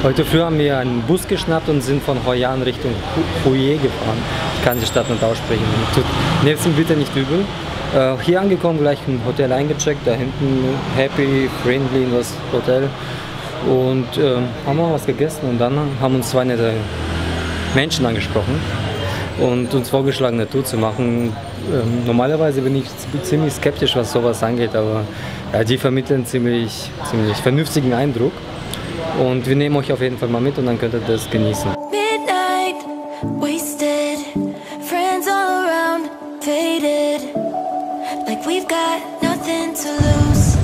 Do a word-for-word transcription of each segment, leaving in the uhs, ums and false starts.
Heute früh haben wir einen Bus geschnappt und sind von Hoi An Richtung Hue gefahren. Ich kann die Stadt nicht aussprechen. Nehmt es mir bitte nicht übel. Äh, hier angekommen, gleich im Hotel eingecheckt. Da hinten Happy, Friendly in das Hotel. Und äh, haben wir was gegessen und dann haben uns zwei nette Menschen angesprochen und uns vorgeschlagen, eine Tour zu machen. Ähm, normalerweise bin ich ziemlich skeptisch, was sowas angeht, aber ja, die vermitteln ziemlich, ziemlich vernünftigen Eindruck. Und wir nehmen euch auf jeden Fall mal mit und dann könnt ihr das genießen. Midnight, wasted, friends all around, faded, like we've got nothing to lose.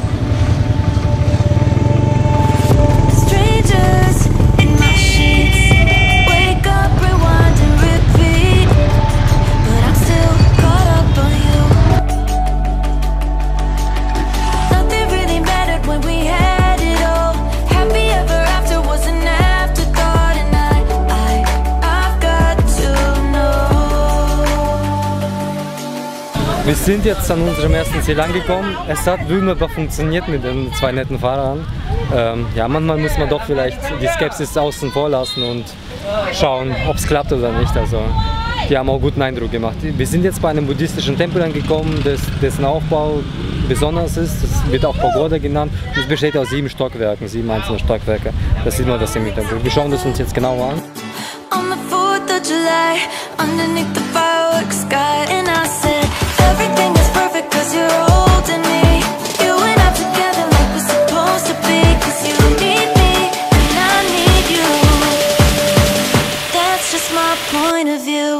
Strangers in my sheets, wake up, rewind and repeat, but I'm still caught up on you. Nothing really mattered when we had it all. Happy ever after was an afterthought, and I, I, I've got to know. Wir sind jetzt an unserem ersten Ziel angekommen. Es hat wunderbar funktioniert mit den zwei netten Fahrern. Ähm, ja, manchmal muss man doch vielleicht die Skepsis außen vor lassen und schauen, ob es klappt oder nicht. Also, die haben auch einen guten Eindruck gemacht. Wir sind jetzt bei einem buddhistischen Tempel angekommen, des, dessen Aufbau besonders ist. Das wird auch Pagoda genannt. Es besteht aus sieben Stockwerken, sieben einzelne Stockwerke. Das sieht man das im Hintergrund. Wir schauen das uns jetzt genauer an. On the fourth of July, underneath the fireworks sky, and I said, everything is perfect cause you're holding me. You and I together like we're supposed to be, cause you need me and I need you. That's just my point of view.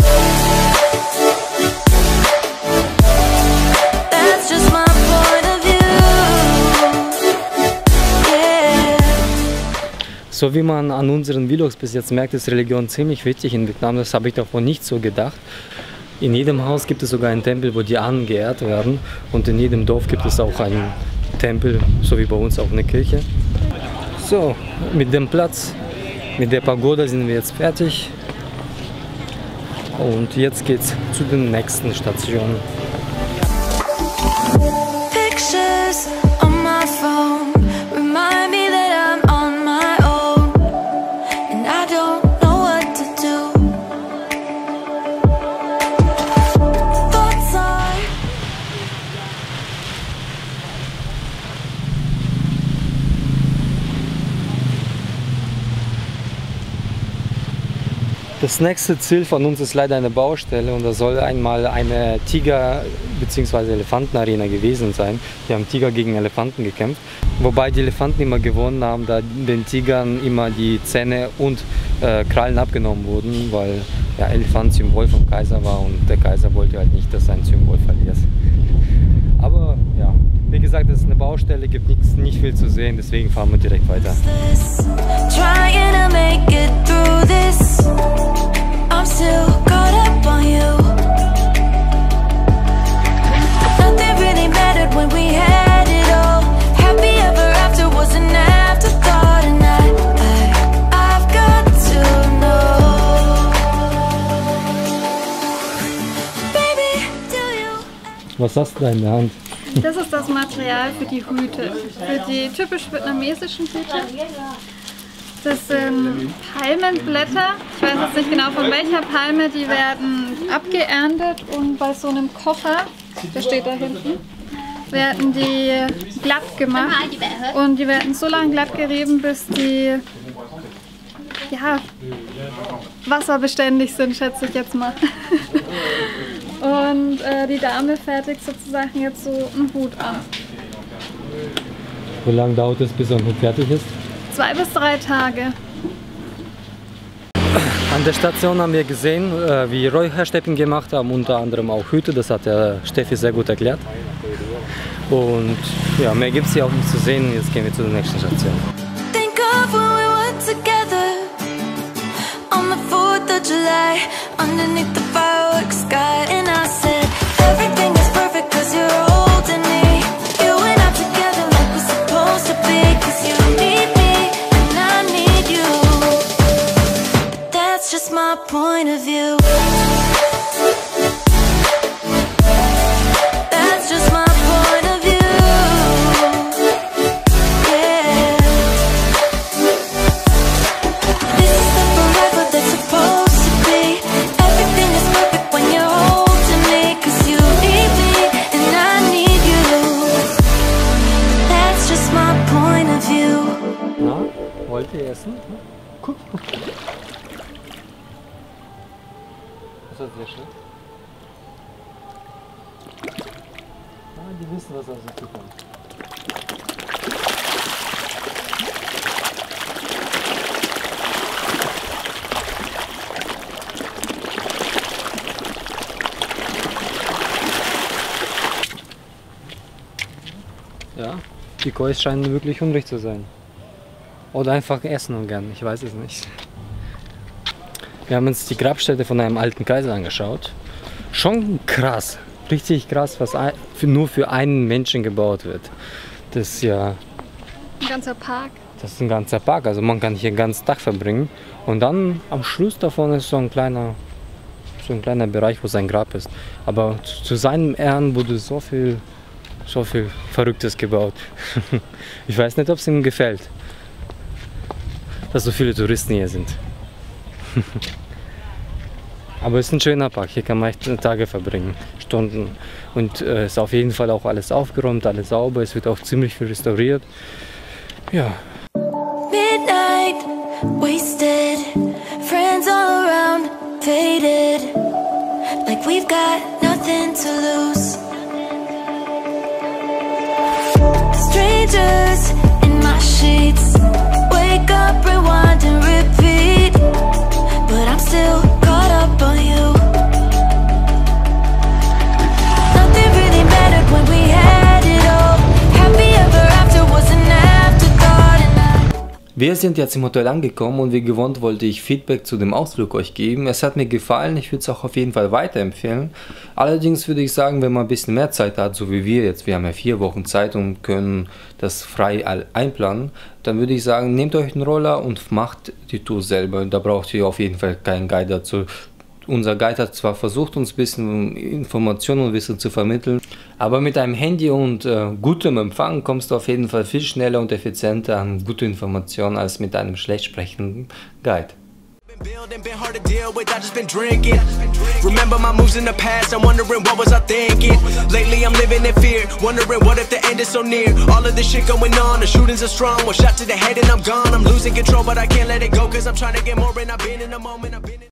That's just my point of view. Yeah. So wie man an unseren Vlogs bis jetzt merkt, ist Religion ziemlich wichtig in Vietnam. Das habe ich davon nicht so gedacht. In jedem Haus gibt es sogar einen Tempel, wo die Ahnen geehrt werden. Und in jedem Dorf gibt es auch einen Tempel, so wie bei uns auch eine Kirche. So, mit dem Platz, mit der Pagoda sind wir jetzt fertig. Und jetzt geht's zu den nächsten Stationen. Pictures on my phone remind me that I'm on my own, and I don't know what to do. Thoughts are Das nächste Ziel von uns ist leider eine Baustelle und da soll einmal eine Tiger- bzw. Elefantenarena gewesen sein. Wir haben Tiger gegen Elefanten gekämpft, wobei die Elefanten immer gewonnen haben, da den Tigern immer die Zähne und äh, Krallen abgenommen wurden, weil ja, Elefant Symbol vom Kaiser war und der Kaiser wollte halt nicht, dass sein Symbol verliert. Aber ja, wie gesagt, es ist eine Baustelle, gibt nichts, nicht viel zu sehen, deswegen fahren wir direkt weiter. trying to make it through this. I'm still caught up on you. Nothing really mattered when we had it all. Happy ever after was an afterthought, and I, I, I've got to know. Baby, do you? Was hast du da in der Hand? Das ist das Material für die Hüte, für die typisch vietnamesischen Hüte. Das sind Palmenblätter, ich weiß jetzt nicht genau von welcher Palme, die werden abgeerntet und bei so einem Kocher, der steht da hinten, werden die glatt gemacht und die werden so lange glatt gerieben, bis die ja, wasserbeständig sind, schätze ich jetzt mal. Und äh, die Dame fertigt sozusagen jetzt so einen Hut an. Wie lange dauert es, bis ein Hut fertig ist? Zwei bis drei Tage. An der Station haben wir gesehen, wie Räucherstäbchen gemacht haben, unter anderem auch Hüte, das hat der Steffi sehr gut erklärt. Und ja, mehr gibt es hier auch nicht zu sehen, jetzt gehen wir zu der nächsten Station. Think of when we were together on the fourth of July, underneath the fireworks sky, and I said everything is perfect cause you're holding me. You and I together like we're supposed to be, cause you need me and I need you. That's just my point of view. That's just my point of view. Yeah. Das ist sehr schön. Ah, die wissen, was auf sie zukommt. Ja, die Kois scheinen wirklich hungrig zu sein. Oder einfach essen und gern, ich weiß es nicht. Wir haben uns die Grabstätte von einem alten Kaiser angeschaut. Schon krass, richtig krass, was ein, für, nur für einen Menschen gebaut wird. Das ist ja... Ein ganzer Park. Das ist ein ganzer Park, also man kann hier ein ganzes Tag verbringen. Und dann am Schluss davon ist so ein kleiner, so ein kleiner Bereich, wo sein Grab ist. Aber zu, zu seinem Ehren wurde so viel... So viel Verrücktes gebaut. Ich weiß nicht, ob es ihm gefällt, dass so viele Touristen hier sind. Aber es ist ein schöner Park, hier kann man echt Tage verbringen, Stunden. Und es äh, ist auf jeden Fall auch alles aufgeräumt, alles sauber, es wird auch ziemlich viel restauriert. Ja. Midnight, wasted, friends all around, faded, like we've got nothing to lose. Strangers in my sheets, wake up, rewind and repeat, but I'm still caught up on you. Nothing really mattered when we had it all. Happy ever after was an afterthought. And I Wir sind jetzt im Hotel angekommen und wie gewohnt wollte ich Feedback zu dem Ausflug euch geben. Es hat mir gefallen, ich würde es auch auf jeden Fall weiterempfehlen. Allerdings würde ich sagen, wenn man ein bisschen mehr Zeit hat, so wie wir jetzt, wir haben ja vier Wochen Zeit und können das frei einplanen, dann würde ich sagen, nehmt euch einen Roller und macht die Tour selber. Da braucht ihr auf jeden Fall keinen Guide dazu. Unser Guide hat zwar versucht, uns ein bisschen Informationen und Wissen zu vermitteln, aber mit einem Handy und äh, gutem Empfang kommst du auf jeden Fall viel schneller und effizienter an gute Informationen als mit einem schlecht sprechenden Guide. Building, been hard to deal with, I just been drinking. Remember my moves in the past, I'm wondering what was I thinking. Lately I'm living in fear, wondering what if the end is so near. All of this shit going on, the shootings are strong. One shot to the head and I'm gone, I'm losing control but I can't let it go. Cause I'm trying to get more and I've been in the moment, I've been in